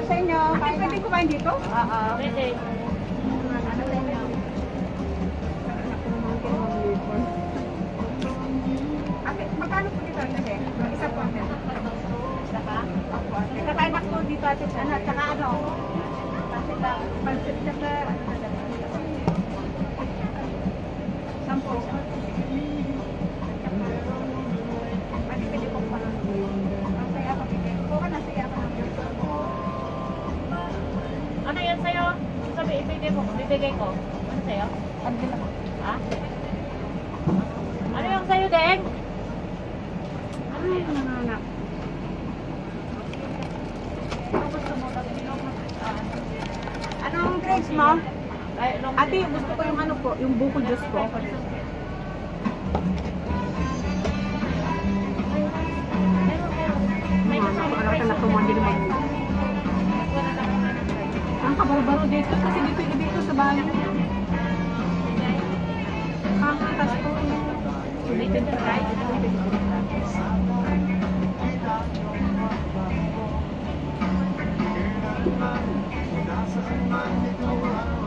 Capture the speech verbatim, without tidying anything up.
sa inyo. Ate, pwede kumain dito? Oo. Pwede. Ano sa inyo? Ate, magkano po dito ate? Isa po ate. Isa pa? Opo ate. Kakain ako dito ate. Ano, tsaka ano? Pansit lang. Pansit tsaka ano na lang. Sampo. Ate, pwede po pa lang. Ang saya ko bigay. Oo, nasaya ko lang. Ano yan sa'yo? Sabi, ibigay mo. Bibigay ko. Ano sa'yo? Ano lang? Ha? Ano yung sa'yo, Deng? Ano yung mga anak? Anong drinks mo? Ay, long Ate, gusto ko yung ano po, yung buko juice po. May Ano, kasama ano ka na tumandi naman. Ang kabarbaro dito kasi dito dito sa bahay. Ang atas po. Dito sa right. Nasa man ito ang